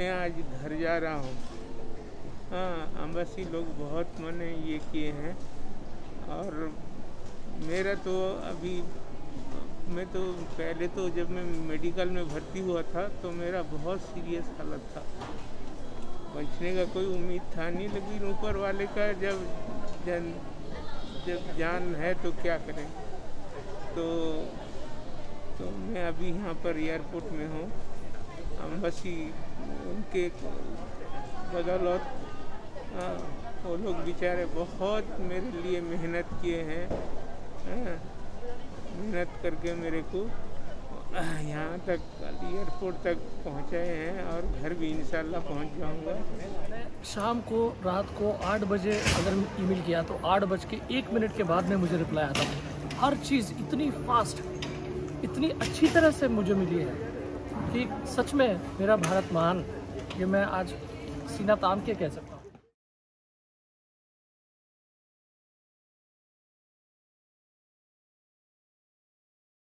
मैं आज घर जा रहा हूँ। हाँ, अम्बासी लोग बहुत मैंने ये किए हैं। और मेरा तो अभी, मैं तो पहले तो जब मैं मेडिकल में भर्ती हुआ था तो मेरा बहुत सीरियस हालत था, बचने का कोई उम्मीद था नहीं। लेकिन ऊपर वाले का जब जान है तो क्या करें। तो मैं अभी यहाँ पर एयरपोर्ट में हूँ, अम्बासी उनके बदौलत। वो लोग बेचारे बहुत मेरे लिए मेहनत किए हैं। मेहनत करके मेरे को यहाँ तक एयरपोर्ट तक पहुँचाए हैं और घर भी इंशाल्लाह पहुँच जाऊँगा। शाम को रात को 8 बजे अगर ईमेल किया तो 8:01 के बाद में मुझे रिप्लाई आता था। हर चीज़ इतनी फास्ट, इतनी अच्छी तरह से मुझे मिली है कि सच में मेरा भारत महान, ये मैं आज सीना तान के कह सकता हूँ।